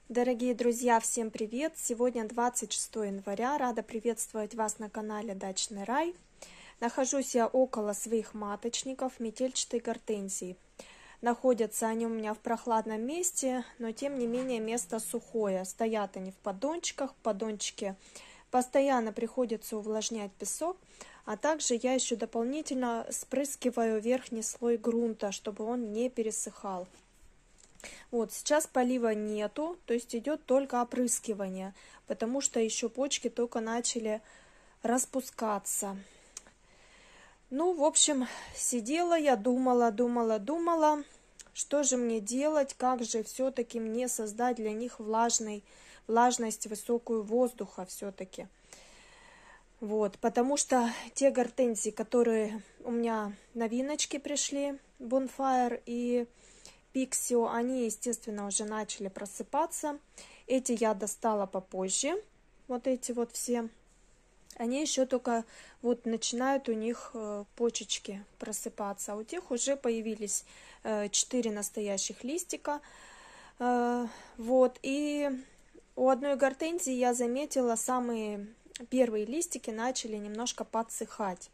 Дорогие друзья, всем привет! Сегодня 26 января. Рада приветствовать вас на канале Дачный рай. Нахожусь я около своих маточников метельчатой гортензии. Находятся они у меня в прохладном месте, но тем не менее место сухое. Стоят они в поддончиках. В поддончике постоянно приходится увлажнять песок. А также я еще дополнительно спрыскиваю верхний слой грунта, чтобы он не пересыхал. Вот сейчас полива нету, то есть идет только опрыскивание, потому что еще почки только начали распускаться. Ну, в общем, сидела я, думала, что же мне делать, как же все-таки мне создать для них влажность высокую воздуха все-таки. Вот, потому что те гортензии, которые у меня новиночки пришли, Bonfire и Pixio, они, естественно, уже начали просыпаться. Эти я достала попозже. Вот эти вот все. Они еще только вот начинают у них почечки просыпаться. А у тех уже появились 4 настоящих листика. Вот. И у одной гортензии я заметила, самые первые листики начали немножко подсыхать.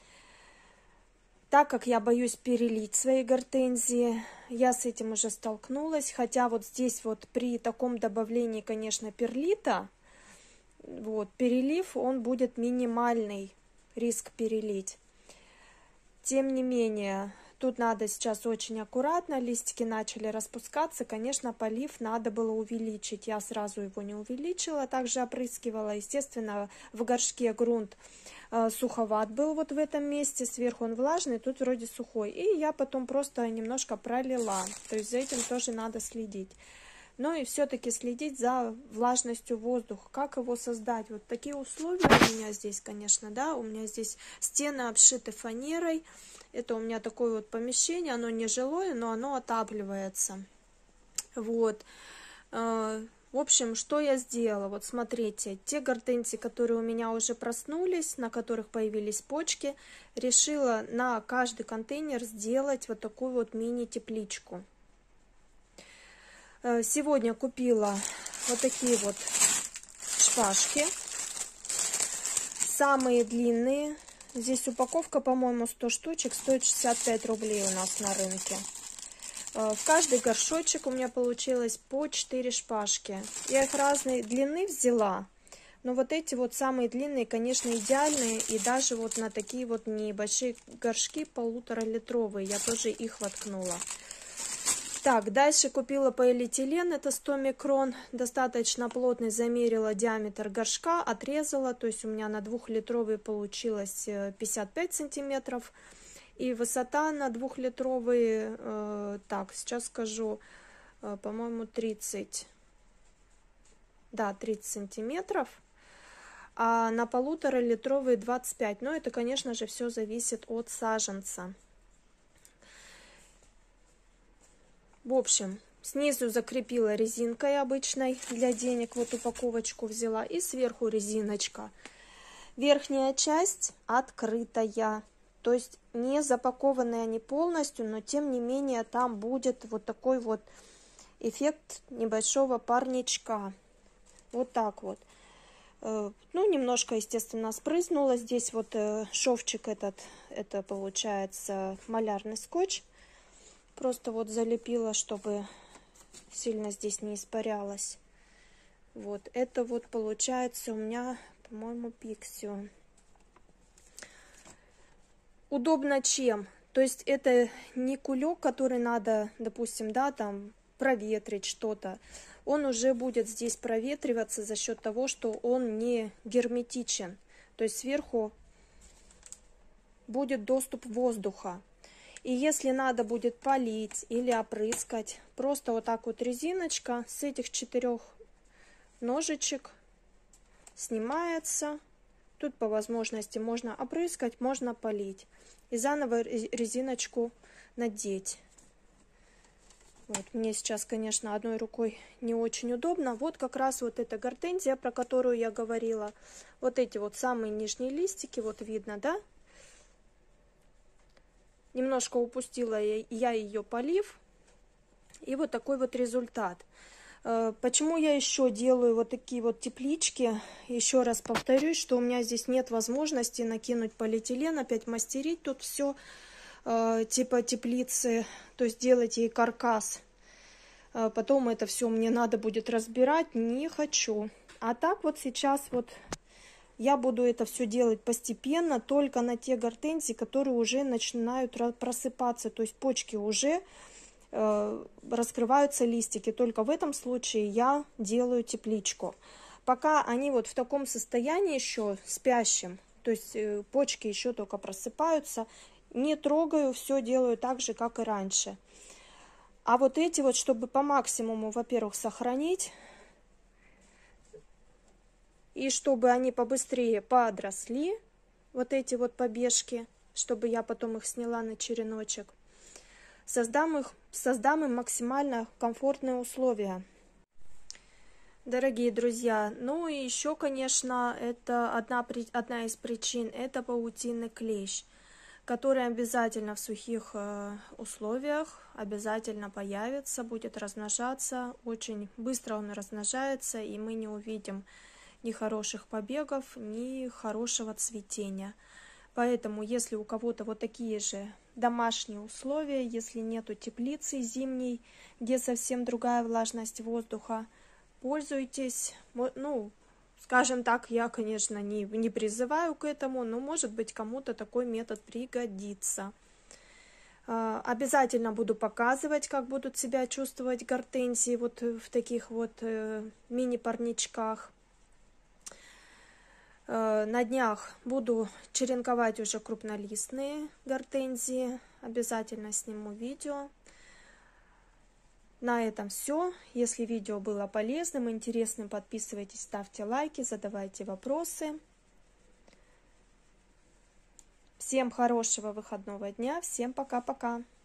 Так как я боюсь перелить свои гортензии, я с этим уже столкнулась. Хотя вот здесь вот при таком добавлении, конечно, перлита, вот, перелив, он будет минимальный, риск перелить. Тем не менее, тут надо сейчас очень аккуратно, листики начали распускаться. Конечно, полив надо было увеличить, я сразу его не увеличила, также опрыскивала. Естественно, в горшке грунт суховат был вот в этом месте, сверху он влажный, тут вроде сухой. И я потом просто немножко пролила, то есть за этим тоже надо следить. Ну и все-таки следить за влажностью воздуха, как его создать. Вот такие условия у меня здесь, конечно, да, у меня здесь стены обшиты фанерой. Это у меня такое вот помещение, оно не жилое, но оно отапливается. Вот. В общем, что я сделала? Вот смотрите, те гортензии, которые у меня уже проснулись, на которых появились почки, решила на каждый контейнер сделать вот такую вот мини-тепличку. Сегодня купила вот такие вот шпажки. Самые длинные. Здесь упаковка, по-моему, 100 штучек, стоит 65 рублей у нас на рынке. В каждый горшочек у меня получилось по 4 шпажки. Я их разной длины взяла, но вот эти вот самые длинные, конечно, идеальные. И даже вот на такие вот небольшие горшки, 1,5-литровые, я тоже их воткнула. Так, дальше купила полиэтилен, это 100 микрон, достаточно плотный, замерила диаметр горшка, отрезала, то есть у меня на 2-литровый получилось 55 сантиметров. И высота на 2-литровый, так, сейчас скажу, по-моему, 30 сантиметров, а на 1,5-литровый 25. Но это, конечно же, все зависит от саженца. В общем, снизу закрепила резинкой обычной для денег, вот упаковочку взяла, и сверху резиночка. Верхняя часть открытая. То есть не запакованные они полностью, но тем не менее там будет вот такой вот эффект небольшого парничка. Вот так вот. Ну, немножко, естественно, спрызнула. Здесь вот шовчик этот, это получается малярный скотч. Просто вот залепила, чтобы сильно здесь не испарялось. Вот, это вот получается у меня, по-моему, Pixio. Удобно чем? То есть это не кулек, который надо, допустим, да, там проветрить что-то. Он уже будет здесь проветриваться за счет того, что он не герметичен. То есть сверху будет доступ воздуха. И если надо будет полить или опрыскать, просто вот так вот резиночка с этих 4 ножичек снимается. Тут по возможности можно опрыскать, можно полить. И заново резиночку надеть. Вот, мне сейчас, конечно, одной рукой не очень удобно. Вот как раз вот эта гортензия, про которую я говорила. Вот эти вот самые нижние листики, вот видно, да? Немножко упустила я ее полив. И вот такой вот результат. Почему я еще делаю вот такие вот теплички? Еще раз повторюсь, что у меня здесь нет возможности накинуть полиэтилен, опять мастерить тут все типа теплицы, то есть делать ей каркас. Потом это все мне надо будет разбирать, не хочу. А так вот сейчас вот я буду это все делать постепенно, только на те гортензии, которые уже начинают просыпаться, то есть почки уже раскрываются листики. Только в этом случае я делаю тепличку. Пока они вот в таком состоянии еще спящем, то есть почки еще только просыпаются, не трогаю, все делаю так же, как и раньше. А вот эти вот, чтобы по максимуму, во-первых, сохранить, и чтобы они побыстрее подросли, вот эти вот побежки, чтобы я потом их сняла на череночек, создам им максимально комфортные условия. Дорогие друзья, ну и еще, конечно, это одна из причин, это паутинный клещ, который обязательно в сухих условиях обязательно появится, будет размножаться. Очень быстро он размножается, и мы не увидим ни хороших побегов, ни хорошего цветения. Поэтому, если у кого-то вот такие же домашние условия, если нету теплицы зимней, где совсем другая влажность воздуха, пользуйтесь. Ну, скажем так, я, конечно, не призываю к этому, но, может быть, кому-то такой метод пригодится. Обязательно буду показывать, как будут себя чувствовать гортензии вот в таких вот мини-парничках. На днях буду черенковать уже крупнолистные гортензии. Обязательно сниму видео. На этом все. Если видео было полезным, интересным, подписывайтесь, ставьте лайки, задавайте вопросы. Всем хорошего выходного дня. Всем пока-пока.